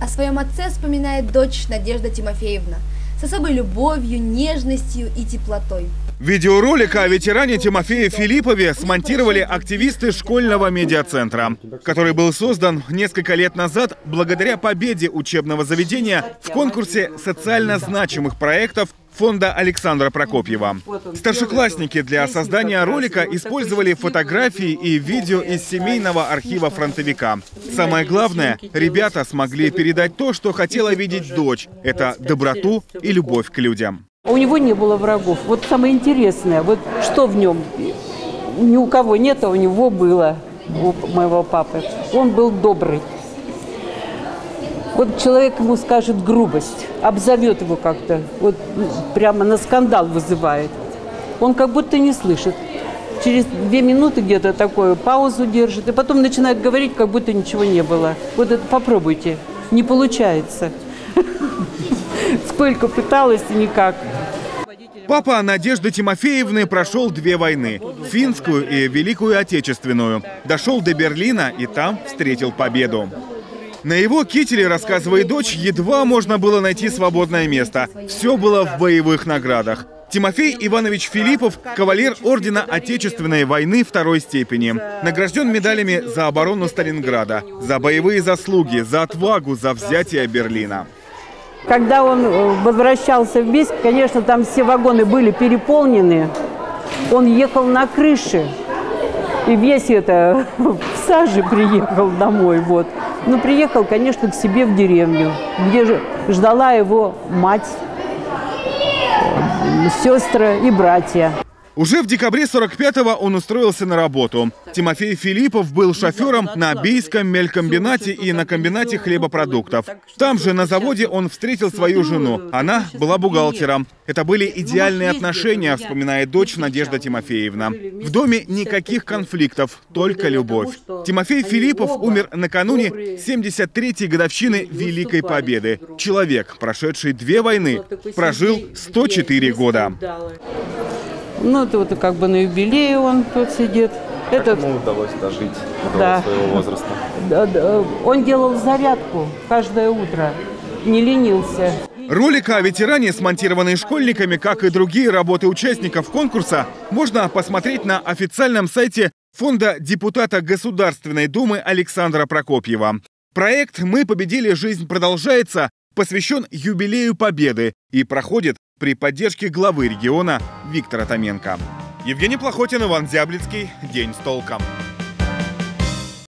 своем отце вспоминает дочь Надежда Тимофеевна с особой любовью, нежностью и теплотой. Видеоролик о ветеране Тимофее Филиппове смонтировали активисты школьного медиацентра, который был создан несколько лет назад благодаря победе учебного заведения в конкурсе социально значимых проектов фонда Александра Прокопьева. Старшеклассники для создания ролика использовали фотографии и видео из семейного архива фронтовика. Самое главное, ребята смогли передать то, что хотела видеть дочь. Это доброту и любовь к людям. У него не было врагов. Вот самое интересное, вот что в нем ни у кого нет, а у него было, у моего папы. Он был добрый. Вот человек ему скажет грубость, обзовет его как-то, вот прямо на скандал вызывает. Он как будто не слышит. Через 2 минуты где-то такую паузу держит, и потом начинает говорить, как будто ничего не было. Вот это попробуйте. Не получается. Сколько пыталась и никак. Папа Надежды Тимофеевны прошел 2 войны – финскую и Великую Отечественную. Дошел до Берлина и там встретил победу. На его кителе, рассказывает дочь, едва можно было найти свободное место. Все было в боевых наградах. Тимофей Иванович Филиппов – кавалер ордена Отечественной войны 2-й степени. Награжден медалями за оборону Сталинграда, за боевые заслуги, за отвагу, за взятие Берлина. Когда он возвращался в Бийск, конечно, там все вагоны были переполнены. Он ехал на крыше. И весь это в саже приехал домой. Вот. Ну, приехал, конечно, к себе в деревню, где же ждала его мать, сестры и братья. Уже в декабре 45-го он устроился на работу. Тимофей Филиппов был шофером на Бийском мелькомбинате и на комбинате хлебопродуктов. Там же на заводе он встретил свою жену. Она была бухгалтером. Это были идеальные отношения, вспоминает дочь Надежда Тимофеевна. В доме никаких конфликтов, только любовь. Тимофей Филиппов умер накануне 73-й годовщины Великой Победы. Человек, прошедший 2 войны, прожил 104 года. Ну, это вот как бы на юбилее он тут сидит. Как ему удалось дожить до своего возраста? Он делал зарядку каждое утро, не ленился. Ролик о ветеране, смонтированный школьниками, как и другие работы участников конкурса, можно посмотреть на официальном сайте фонда депутата Государственной Думы Александра Прокопьева. Проект «Мы победили, жизнь продолжается» посвящен юбилею Победы и проходит при поддержке главы региона Виктора Томенко. Евгений Плохотин, Иван Зяблицкий. День с толком.